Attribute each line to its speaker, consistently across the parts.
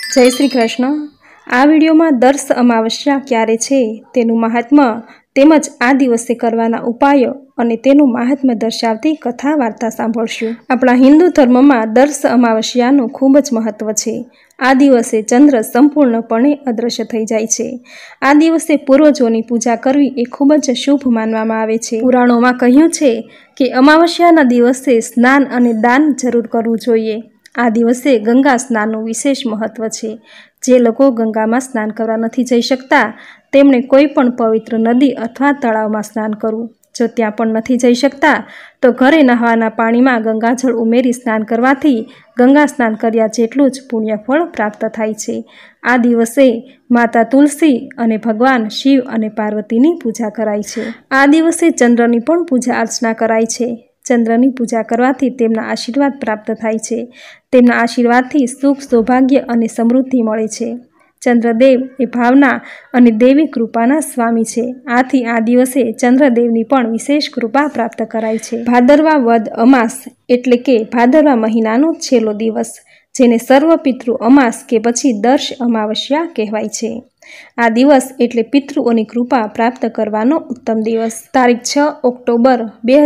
Speaker 1: जय श्री कृष्ण। आ विडियो में दर्श अमावस्या क्यारे छे तेनुं महात्म्य તેમજ આ દિવસે કરવાના ઉપાયો અને તેનું મહાત્મ્ય દર્શાવતી કથા વાર્તા સાંભળશું। આપણા હિન્દુ ધર્મમાં દર્શ અમાવસ્યાનું ખૂબ જ મહત્વ છે। આ દિવસે ચંદ્ર સંપૂર્ણપણે અદૃશ્ય થઈ જાય છે। આ દિવસે પૂર્વજોની પૂજા કરવી એ ખૂબ જ શુભ માનવામાં આવે છે। પુરાણોમાં કહ્યું છે કે અમાવસ્યાના દિવસે સ્નાન અને દાન જરૂર કરવું જોઈએ। આ દિવસે ગંગા સ્નાનનું વિશેષ મહત્વ છે। જે લોકો ગંગામાં સ્નાન કરવા નથી જઈ શકતા તેમણે કોઈ પણ પવિત્ર નદી અથવા તળાવમાં સ્નાન કરવું। જો ત્યાં પણ નથી જઈ શકતા તો ઘરે નહાવાના પાણીમાં ગંગાજળ ઉમેરી સ્નાન કરવાથી ગંગા સ્નાન કર્યા જેટલું જ પુણ્યફળ પ્રાપ્ત થાય છે। આ દિવસે માતા તુલસી અને ભગવાન શિવ અને પાર્વતીની પૂજા કરાય છે। આ દિવસે ચંદ્રની પણ પૂજા અર્ચના કરાય છે। ચંદ્રની પૂજા કરવાથી તેમના આશીર્વાદ પ્રાપ્ત થાય છે। તેમના આશીર્વાદથી સુખ, સૌભાગ્ય અને સમૃદ્ધિ મળે છે। ચંદ્રદેવ એ ભાવના અને દેવી કૃપાના સ્વામી છે। આથી આ દિવસે ચંદ્રદેવની પણ વિશેષ કૃપા પ્રાપ્ત કરાય છે। ભાદરવા વદ અમાસ એટલે કે ભાદરવા મહિનાનો છેલ્લો દિવસ, જેને સર્વ પિતૃ અમાસ કે પછી દર્શ અમાવસ્યા કહેવાય છે। આ દિવસ એટલે પિતૃઓની કૃપા પ્રાપ્ત કરવાનો ઉત્તમ દિવસ। તારીખ 6 ઓક્ટોબર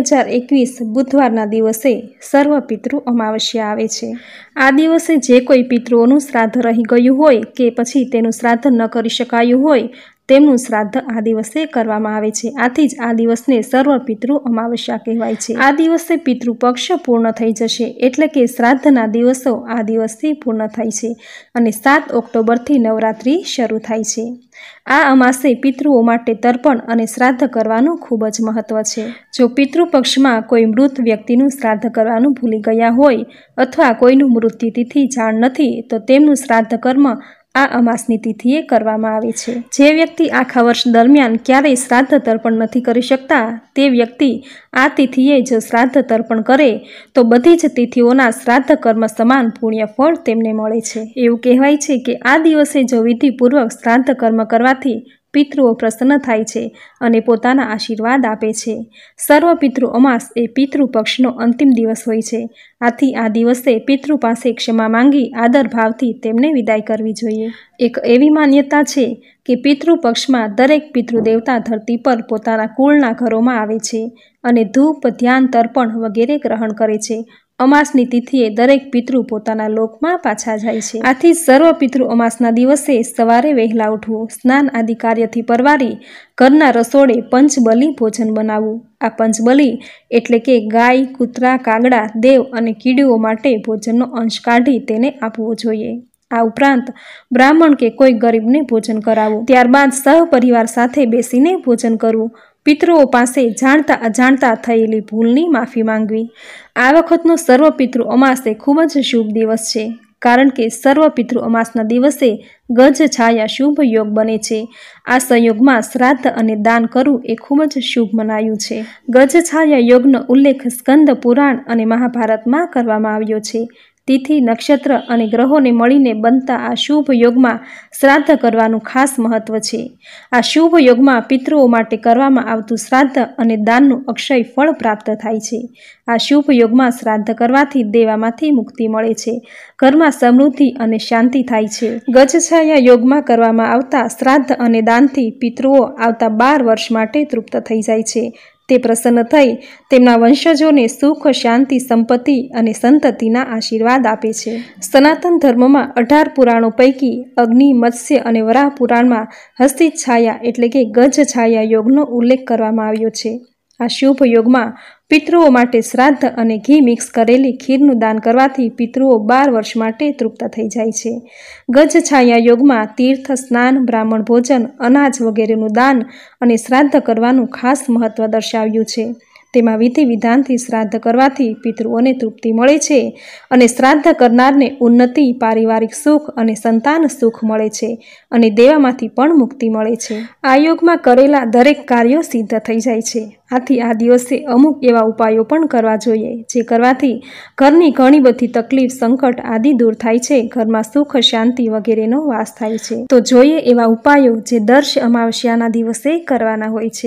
Speaker 1: 2021 બુધવારના દિવસે સર્વ પિતૃ અમાવસ્યા આવે છે। આ દિવસે જે કોઈ પિતૃઓનું શ્રાદ્ધ રહી ગયું હોય કે પછી તેનું શ્રાદ્ધ ન કરી શકાયું હોય તેમનું શ્રાદ્ધ આ દિવસે કરવામાં આવે છે। આથી જ આ દિવસને સર્વ પિતૃ અમાવસ્યા કહેવાય છે। આ દિવસે પિતૃ પક્ષ પૂર્ણ થઈ જશે એટલે કે શ્રાદ્ધના દિવસો આ દિવસથી પૂર્ણ થાય છે અને 7 ઓક્ટોબરથી નવરાત્રિ શરૂ થાય છે। આ અમાસે પિતૃઓ માટે તર્પણ અને શ્રાદ્ધ કરવાનું ખૂબ જ મહત્વ છે। જો પિતૃપક્ષમાં કોઈ મૃત વ્યક્તિનું શ્રાદ્ધ કરવાનું ભૂલી ગયા હોય અથવા કોઈનું મૃત્યુતિથિ જાણ નથી તો તેમનું શ્રાદ્ધ કર્મ આ અમાસની તિથિએ કરવામાં આવે છે। જે વ્યક્તિ આખા વર્ષ દરમિયાન ક્યારેય શ્રાદ્ધ તર્પણ નથી કરી શકતા તે વ્યક્તિ આ તિથિએ જો શ્રાદ્ધ તર્પણ કરે તો બધી જ તિથિઓના શ્રાદ્ધ કર્મ સમાન પુણ્ય ફળ તેમને મળે છે। એવું કહેવાય છે કે આ દિવસે જો વિધિપૂર્વક શ્રાદ્ધ કર્મ કરવાથી પિતૃઓ પ્રસન્ન થાય છે અને પોતાના આશીર્વાદ આપે છે। સર્વ પિતૃ અમાસ એ પિતૃ પક્ષનો અંતિમ દિવસ હોય છે। આથી આ દિવસે પિતૃ પાસે ક્ષમા માંગી આદર ભાવથી તેમને વિદાય કરવી જોઈએ। એક એવી માન્યતા છે કે પિતૃ પક્ષમાં દરેક પિતૃ દેવતા ધરતી પર પોતાના કુળના ઘરોમાં આવે છે અને ધૂપ, ધ્યાન, તર્પણ વગેરે ગ્રહણ કરે છે। અમાસની તિથિએ દરેક પિતૃ પોતાના લોકમાં પાછા જાય છે। આથી સર્વ પિતૃ અમાસના દિવસે સવારે વહેલા ઉઠવું, સ્નાન આદિ કાર્યથી પરવારી ઘરના રસોડે પંચબલી ભોજન બનાવવું। આ પંચબલી એટલે કે ગાય, કૂતરા, કાગડા, દેવ અને કીડીઓ માટે ભોજનનો અંશ કાઢી તેને આપવો જોઈએ। આ ઉપરાંત બ્રાહ્મણ કે કોઈ ગરીબને ભોજન કરાવવું, ત્યારબાદ સહપરિવાર સાથે બેસીને ભોજન કરવું। પિતૃઓ પાસે જાણતા અજાણતા થયેલી ભૂલની માફી માંગવી। આ વખતનો સર્વ પિતૃ અમાસ એ ખૂબ જ શુભ દિવસ છે કારણ કે સર્વ પિતૃ અમાસના દિવસે ગજ છાયા શુભ યોગ બને છે। આ સંયોગમાં શ્રાદ્ધ અને દાન કરવું એ ખૂબ જ શુભ મનાયું છે। ગજ છાયા યોગનો ઉલ્લેખ સ્કંદ પુરાણ અને મહાભારતમાં કરવામાં આવ્યો છે। તિથિ, નક્ષત્ર અને ગ્રહોને મળીને બનતા આ શુભ યોગમાં શ્રાદ્ધ કરવાનું ખાસ મહત્વ છે। આ શુભ યોગમાં પિતૃઓ માટે કરવામાં આવતું શ્રાદ્ધ અને દાનનું અક્ષય ફળ પ્રાપ્ત થાય છે। આ શુભ યોગમાં શ્રાદ્ધ કરવાથી દેવામાંથી મુક્તિ મળે છે, ઘરમાં સમૃદ્ધિ અને શાંતિ થાય છે। ગજછાયા યોગમાં કરવામાં આવતા શ્રાદ્ધ અને દાનથી પિતૃઓ આવતા 12 વર્ષ માટે તૃપ્ત થઈ જાય છે। તે પ્રસન્ન થઈ તેમના વંશજોને સુખ, શાંતિ, સંપત્તિ અને સંતતિના આશીર્વાદ આપે છે। સનાતન ધર્મમાં 18 પુરાણો પૈકી અગ્નિ, મત્સ્ય અને વરાહ પુરાણમાં હસ્તી છાયા એટલે કે ગજ છાયા યોગનો ઉલ્લેખ કરવામાં આવ્યો છે। આ શુભ યોગમાં પિતૃઓ માટે શ્રાદ્ધ અને ઘી મિક્સ કરેલી ખીરનું દાન કરવાથી પિતૃઓ 12 વર્ષ માટે તૃપ્ત થઈ જાય છે। ગજ છાયા યોગમાં તીર્થ સ્નાન, બ્રાહ્મણ ભોજન, અનાજ વગેરેનું દાન અને શ્રાદ્ધ કરવાનું ખાસ મહત્વ દર્શાવ્યું છે। તેમાં વિધિ વિધાનથી શ્રાદ્ધ કરવાથી પિતૃઓને તૃપ્તિ મળે છે અને શ્રાદ્ધ કરનારને ઉન્નતિ, પારિવારિક સુખ અને સંતાન સુખ મળે છે અને દેવામાંથી પણ મુક્તિ મળે છે। આ યોગમાં કરેલા દરેક કાર્યો સિદ્ધ થઈ જાય છે। આથી આ દિવસે અમુક એવા ઉપાયો પણ કરવા જોઈએ જે કરવાથી ઘરની ઘણી બધી તકલીફ, સંકટ આદિ દૂર થાય છે, ઘરમાં સુખ, શાંતિ વગેરેનો વાસ થાય છે। તો જોઈએ એવા ઉપાયો જે દર્શ અમાવસ્યાના દિવસે કરવાના હોય છે।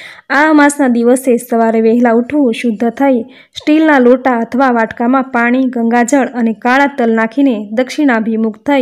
Speaker 1: આ અમાસના દિવસે સવારે વહેલા ઉઠવું, શુદ્ધ થઈ સ્ટીલના લોટા અથવા વાટકામાં પાણી, ગંગાજળ અને કાળા તલ નાખીને દક્ષિણાભિમુખ થઈ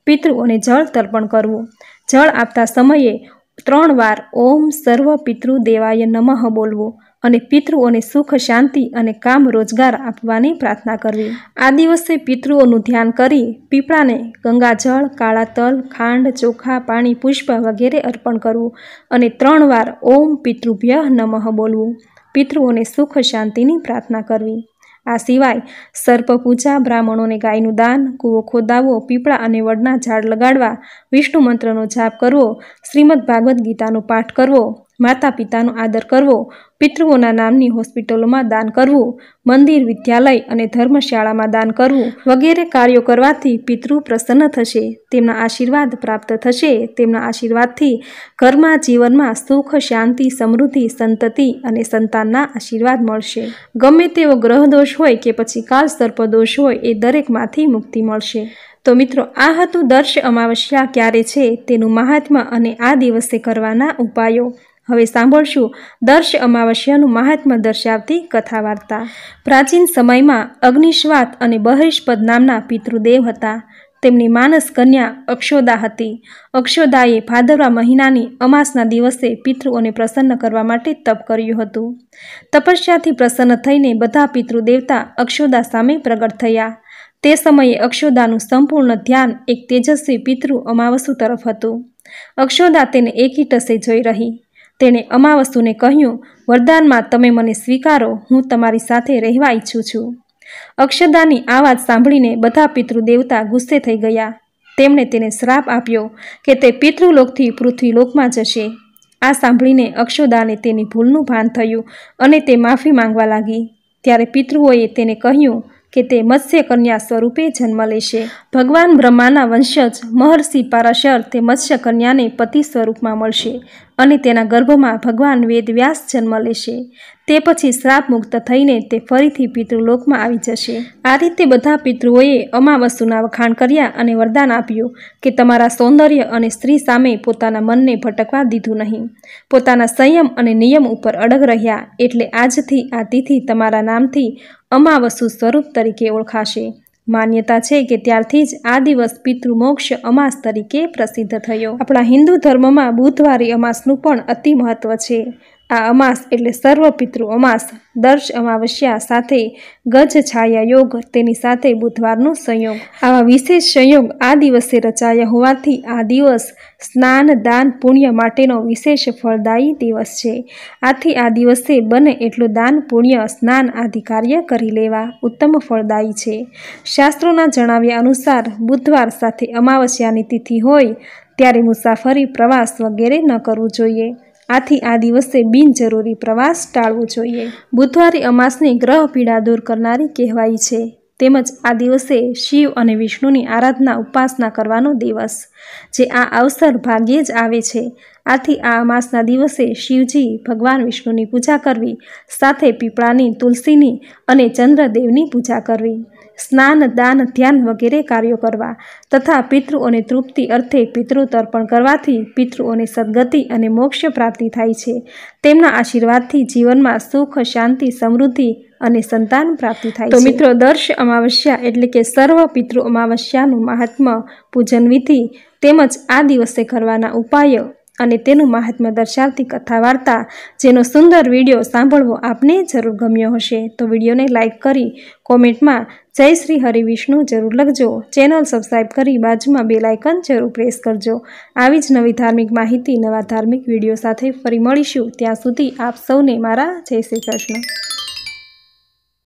Speaker 1: પિતૃઓને જળ તર્પણ કરવું। જળ આપતા સમયે 3 વાર ઓમ સર્વ પિતૃ દેવાય નમઃ બોલવું અને પિતૃઓને સુખ શાંતિ અને કામ રોજગાર આપવાની પ્રાર્થના કરવી। આ દિવસે પિતૃઓનું ધ્યાન કરી પીપળાને ગંગાજળ, કાળા તલ, ખાંડ, ચોખા, પાણી, પુષ્પ વગેરે અર્પણ કરવું અને 3 વાર ઓમ પિતૃભ્ય નમઃ બોલવું। પિતૃઓને સુખ શાંતિની પ્રાર્થના કરવી। આ સિવાય સર્પ પૂજા, બ્રાહ્મણોને ગાયનું દાન, કૂવો ખોદાવવો, પીપળા અને વડના ઝાડ લગાડવા, વિષ્ણુ મંત્રનો જાપ કરવો, શ્રીમદ ભાગવદ્ ગીતાનો પાઠ કરવો, માતા પિતાનો આદર કરવો, પિતૃઓના નામની હોસ્પિટલોમાં દાન કરવું, મંદિર, વિદ્યાલય અને ધર્મશાળામાં દાન કરવું વગેરે કાર્યો કરવાથી પિતૃ પ્રસન્ન થશે, તેમના આશીર્વાદ પ્રાપ્ત થશે। તેમના આશીર્વાદથી ઘરમાં, જીવનમાં સુખ, શાંતિ, સમૃદ્ધિ, સંતતિ અને સંતાનના આશીર્વાદ મળશે। ગમે તેવો ગ્રહ દોષ હોય કે પછી કાળ સર્પ દોષ હોય એ દરેકમાંથી મુક્તિ મળશે। તો મિત્રો, આ હતું દર્શ અમાવસ્યા ક્યારે છે તેનું મહાત્મ્ય અને આ દિવસે કરવાના ઉપાયો। હવે સાંભળશું દર્શ અમાવસ્યાનું મહાત્મ્ય દર્શાવતી કથા વાર્તા। પ્રાચીન સમયમાં અગ્નિશ્વાત અને બહિષ્પદ નામના પિતૃદેવ હતા। તેમની માનસ કન્યા અક્ષોદા હતી। અક્ષોદાએ ભાદરવા મહિનાની અમાસના દિવસે પિતૃઓને પ્રસન્ન કરવા માટે તપ કર્યું હતું। તપસ્યાથી પ્રસન્ન થઈને બધા પિતૃદેવતા અક્ષોદા સામે પ્રગટ થયા। તે સમયે અક્ષોદાનું સંપૂર્ણ ધ્યાન એક તેજસ્વી પિતૃ અમાવસુ તરફ હતું। અક્ષોદા તેને એકીટસે જોઈ રહી। તેણે અમાવસુને કહ્યું, વરદાનમાં તમે મને સ્વીકારો, હું તમારી સાથે રહેવા ઈચ્છું છું। અક્ષદાની આ વાત સાંભળીને બધા પિતૃદેવતા ગુસ્સે થઈ ગયા। તેમણે તેને શ્રાપ આપ્યો કે તે પિતૃલોકથી પૃથ્વીલોકમાં જશે। આ સાંભળીને અક્ષોદાને તેની ભૂલનું ભાન થયું અને તે માફી માંગવા લાગી। ત્યારે પિતૃઓએ તેને કહ્યું કે તે મત્સ્ય કન્યા સ્વરૂપે જન્મ લેશે। ભગવાન બ્રહ્માના વંશજ મહર્ષિ પરાશર તે મત્સ્ય કન્યાને પતિ સ્વરૂપમાં મળશે અને તેના ગર્ભમાં ભગવાન વેદ વ્યાસ જન્મ લેશે। તે પછી શ્રાપ મુક્ત થઈને તે ફરીથી પિતૃલોકમાં આવી જશે। આ રીતે બધા પિતૃઓએ અમાવસ્યુના વખાણ કર્યા અને વરદાન આપ્યું કે તમારા સૌંદર્ય અને સ્ત્રી સામે પોતાના મનને ભટકવા દીધું નહીં। પોતાના સંયમ અને નિયમ ઉપર અડગ રહ્યા, એટલે આજથી આ તિથિ તમારા નામથી અમાવસ્યુ સ્વરૂપ તરીકે ઓળખાશે। માન્યતા છે કે ત્યારથી જ આ દિવસ પિતૃમોક્ષ અમાસ તરીકે પ્રસિદ્ધ થયો। આપણા હિન્દુ ધર્મમાં બુધવારી અમાસનું પણ અતિ મહત્વ છે। આ અમાસ એટલે સર્વ પિતૃ અમાસ। દર્શ અમાવસ્યા સાથે ગજ છાયા યોગ, તેની સાથે બુધવારનો સંયોગ, આવા વિશેષ સંયોગ આ દિવસે રચાયા હોવાથી આ દિવસ સ્નાન, દાન, પુણ્ય માટેનો વિશેષ ફળદાયી દિવસ છે। આથી આ દિવસે બને એટલું દાન, પુણ્ય, સ્નાન આદિ કાર્ય કરી લેવા ઉત્તમ ફળદાયી છે। શાસ્ત્રોના જણાવ્યા અનુસાર બુધવાર સાથે અમાવસ્યાની તિથિ હોય ત્યારે મુસાફરી, પ્રવાસ વગેરે ન કરવું જોઈએ। આથી આ દિવસે બિનજરૂરી પ્રવાસ ટાળવો જોઈએ। બુધવારી અમાસને ગ્રહ પીડા દૂર કરનારી કહેવાય છે। તેમજ આ દિવસે શિવ અને વિષ્ણુની આરાધના, ઉપાસના કરવાનો દિવસ, જે આ અવસર ભાગ્યે જ આવે છે। આથી આ અમાસના દિવસે શિવજી, ભગવાન વિષ્ણુની પૂજા કરવી, સાથે પીપળાની, તુલસીની અને ચંદ્રદેવની પૂજા કરવી, સ્નાન, દાન, ધ્યાન વગેરે કાર્યો કરવા તથા પિતૃઓને તૃપ્તિ અર્થે પિતૃ તર્પણ કરવાથી પિતૃઓને સદગતિ અને મોક્ષ પ્રાપ્તિ થાય છે। તેમના આશીર્વાદથી જીવનમાં સુખ, શાંતિ, સમૃદ્ધિ અને સંતાન પ્રાપ્તિ થાય છે। તો મિત્રો, દર્શ અમાવસ્યા એટલે કે સર્વ પિતૃ અમાવસ્યાનું મહાત્મ્ય, પૂજન વિધિ તેમજ આ દિવસે કરવાના ઉપાયો અને તેનું મહાત્મ્ય દર્શાવતી કથા વાર્તા, જેનો સુંદર વિડીયો સાંભળવો આપને જરૂર ગમ્યો હશે તો વિડીયોને લાઇક કરી કોમેન્ટમાં જય શ્રી હરિવિષ્ણુ જરૂર લખજો। ચેનલ સબસ્ક્રાઈબ કરી બાજુમાં બેલ આઇકન જરૂર પ્રેસ કરજો। આવી જ નવી ધાર્મિક માહિતી, નવા ધાર્મિક વિડીયો સાથે ફરી મળીશું। ત્યાં સુધી આપ સૌને મારા જય શ્રી કૃષ્ણ।